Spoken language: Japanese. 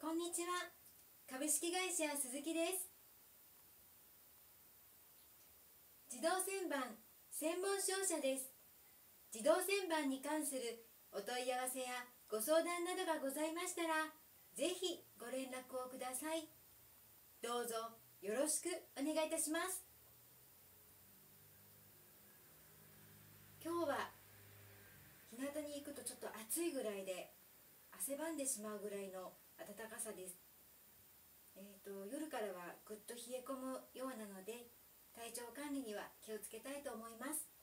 こんにちは。株式会社鈴木です。自動旋盤専門商社です。自動旋盤に関するお問い合わせやご相談などがございましたら、ぜひご連絡をください。どうぞよろしくお願いいたします。今日は日向に行くとちょっと暑いぐらいで汗ばんでしまうぐらいの暖かさです。夜からはぐっと冷え込むようなので、体調管理には気をつけたいと思います。